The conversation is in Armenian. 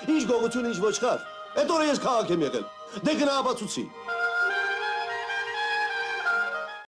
Ինչ գողություն, ինչ ոչխար։ Այդ օրը ես քաղաք եմ եղել։ Դե գնա ապացուցի։